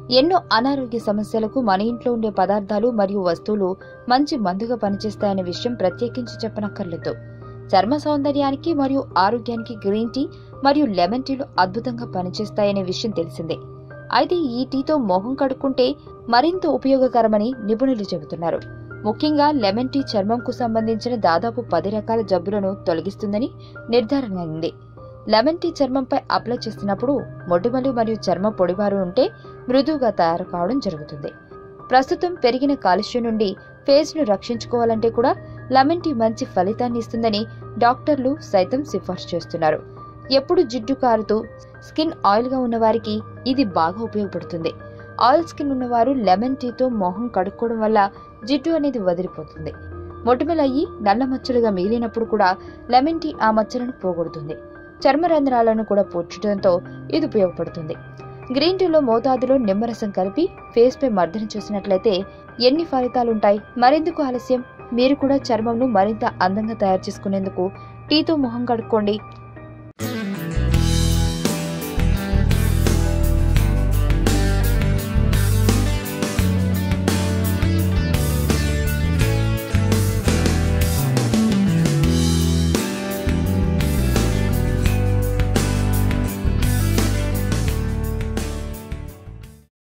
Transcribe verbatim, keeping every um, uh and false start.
ఎన్నో అనారోగ్య సమస్యలకు మన ఇంట్లో ఉండే పదార్థాలు మరియు వస్తువులు మంచి మందుగా పనిచేస్తాయనే విషయం ప్రత్యేకించి చెప్పనక్కర్లేదు. చర్మ సౌందర్యానికి మరియు ఆరోగ్యానికి గ్రీన్ టీ మరియు లెమన్ టీలు అద్భుతంగా పనిచేస్తాయనే విషయం తెలిసిందే. అయితే ఈ టీతో మొహం కడుక్కుంటే మరింత ఉపయోగకరమని నిపుణులు చెబుతున్నారు. ముఖ్యంగా లెమన్ టీ చర్మంకు సంబంధించిన దాదాపు పది రకాల జబ్బులను తొలగిస్తుందని నిర్ధారణ అయింది. లెమన్ టీ చర్మంపై అప్లై చేస్తున్నప్పుడు మొటిమలు మరియు చర్మ పొడిబారు ఉంటే మృదువుగా తయారు కావడం జరుగుతుంది. ప్రస్తుతం పెరిగిన కాలుష్యం నుండి ఫేస్ ను రక్షించుకోవాలంటే కూడా లెమన్ టీ మంచి ఫలితాన్ని ఇస్తుందని డాక్టర్లు సైతం సిఫార్సు చేస్తున్నారు. ఎప్పుడు జిడ్డు కారుతూ స్కిన్ ఆయిల్ గా ఉన్న వారికి ఇది బాగా ఉపయోగపడుతుంది. ఆయిల్ స్కిన్ ఉన్నవారు లెమన్ టీతో మొహం కడుక్కోవడం వల్ల జిడ్డు అనేది వదిలిపోతుంది. మొటిమలయ్యి నల్ల మచ్చలుగా మిగిలినప్పుడు కూడా లెమన్ టీ ఆ మచ్చలను పోగొడుతుంది. చర్మ రంధ్రాలను కూడా పూడ్చడంతో ఇది ఉపయోగపడుతుంది. గ్రీన్ టీలో మోతాదులో నిమ్మరసం కలిపి ఫేస్ పై మర్దన చేసినట్లయితే ఎన్ని ఫలితాలుంటాయి? మరెందుకు ఆలస్యం? మీరు కూడా చర్మంను మరింత అందంగా తయారు చేసుకునేందుకు టీతో మొహం కడుక్కోండి.